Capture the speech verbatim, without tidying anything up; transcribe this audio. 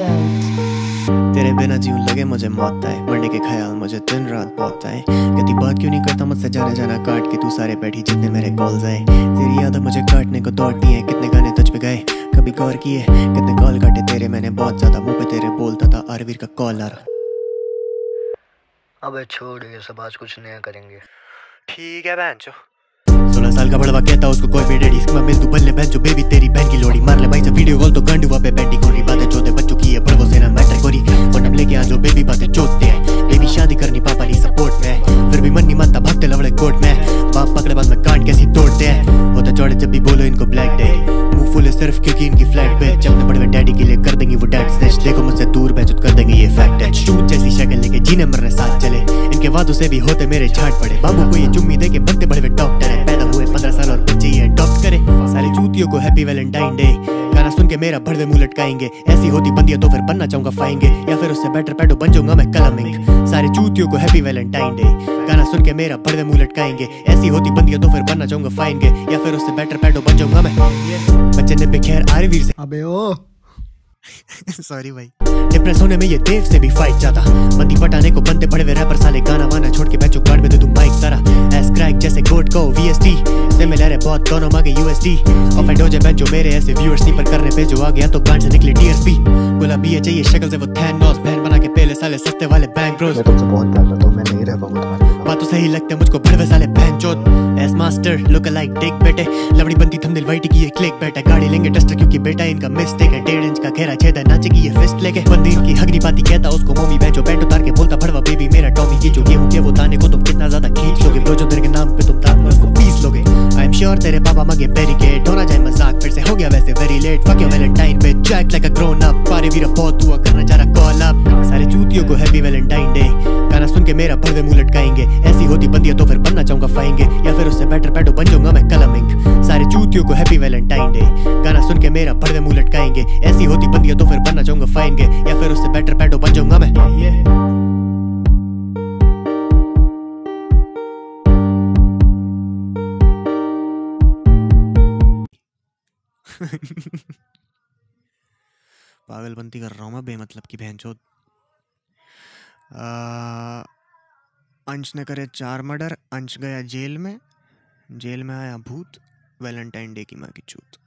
तेरे बिना जीवन लगे मुझे मौत आए, मरने के ख्याल मुझे दिन रात बहुत आए। कभी बात क्यों नहीं करता मुझसे, जाने जाना काट के तू सारे बैठी जितने मेरे कॉल्स आए। तेरी याद मुझे काटने को दौड़ती है, कितने गाने तुझ पे गए कभी गौर किए, कितने कॉल काटे तेरे मैंने बहुत ज्यादा, मुंह पे तेरे बोलता था आरवीर का कॉल आ रहा। अबे छोड़ ये सब, आज कुछ नया करेंगे। ठीक है बहन चो। सोलह साल का बड़वा कहता उसको कोई भी डैडी, इसमें मिल तू बल्ले बहन जो बेबी तेरी बहन की लोड़ी। मार ले भाई से वीडियो कॉल तो गांडू पे बैठी कोरी, बातें चोदे बच्चों की है बड़वो से ना मैटर कोरी। फोटम लेके आ जो बेबी बातें चोदते हैं, बेबी शादी करनी पापा नहीं सपोर्ट में, फिर भी मन नहीं मानता भागते लवड़े कोर्ट में। बाप पकड़े बाद में कांड कैसी तोड़ते हैं, होते चौड़े जब भी बोलो इनको ब्लैक डे। मुंह फुल है सिर्फ क्योंकि इनकी फ्लैट पे, जब अपने बड़े डैडी के लिए कर देंगे वो डैड स्नैच। देखो मुझसे दूर बेचुत कर देंगे ये फैक्ट है। शूट जैसी शक्ल लेके जीने मरने साथ चले, इनके वादों से भी होते मेरे झाट पड़े। बाबू को ये चुम्मी दे के बनते बड़े डॉक्टर है, पैदा हुए पंद्रह साल और बच्चे ये अडॉप्ट करे। सारे चूतियों को हैप्पी वैलेंटाइन डे, गाना सुन के मेरा भड़वे मुंह लटकाएंगे। ऐसी होती बंदियां तो फिर बनना चाहूंगा फाएंगे, या फिर उससे बेटर पैडो बन जाऊंगा मैं कलमिंग। सारे चूतियों को हैप्पी वैलेंटाइन डे, गाना सुन के मेरा भड़वे मुंह लटकाएंगे। ऐसी होती बंदियां तो फिर बनना चाहूंगा फाएंगे, या फिर उससे बेटर पैडो बन जाऊंगा मैं। बच्चे ने बेखैर आरवीर से अबे ओ सॉरी भाई। डिप्रेस होने में ये देव से भी फाइट जाता, बंदी पटाने को बनते बड़े वे रैपर साले। गाना वाना छोड़ के बैचो गार्ड में दे तू माइक सारा, एस क्रैक जैसे गोट को वीएसटी। सिमिलर है बहुत दोनों मांगे यूएसडी, ऑफेंड हो जाए बेंचो मेरे ऐसे व्यूअर्स नहीं, पर करने पे जो आ गया तो गांड से निकले टीएसपी। गुलाबी है चाहिए शक्ल से वो थैनोस, बहन बना के पहले साले सस्ते वाले बैंक ब्रोस। मैं तुमसे बहुत प्यार करता हूं, मैं नहीं रह पाऊंगा तुम्हारे बिना। बात तो सही लगते हैं मुझको भड़वे साले बहन चोद। Ace master look like tech बेटे, लवड़ी बनती थंबनेल वाइट की ये क्लिक बैट है। गाड़ी लेंगे टस्टर क्योंकि बेटा इनका मिस्टेक है, डेढ़ इंच का घेरा छेद है नाचेगी ये फिस्ट लेके। बंदी इनकी हगनी पाती कहता उसको मम्मी बेंचो, पैंट उतार के बोलता भड़वा बेबी मेरा टॉमी की। जो गेहूं के वो दाने को तुम कितना ज्यादा खींच लोगे, ब्रो जो तेरे के नाम पे तुम दांत में उसको पीस लोगे। आई एम श्योर तेरे पापा मगे बैरिकेड, हो ना जाए मजाक फिर से हो गया वैसे very late. Fuck your Valentine पे jack like a grown up, पारे वीरा बहुत हुआ करना जा रहा कॉल अप। सारे चूतियों को हैप्पी वैलेंटाइन डे, गाना सुन के मेरा भड़वे मुंह लटकाएंगे। ऐसी होती बंदियां तो फिर बनना चाहूंगा फाएंगे, या फिर उससे बेटर पैडो बन जाऊंगा मैं कलमिंग। सारे चूतियों को हैप्पी वैलेंटाइन डे, गाना सुन के मेरा भड़वे मुंह लटकाएंगे। ऐसी होती बंदियां तो फिर बनना चाहूंगा फाएंगे, या फिर उससे बेटर पैडो बन जाऊंगा मैं। पागलपंती कर रहा हूँ मैं बेमतलब की बहनचोद। अंश ने करे चार मर्डर, अंश गया जेल में, जेल में आया भूत, वैलेंटाइन डे की माँ की चूत।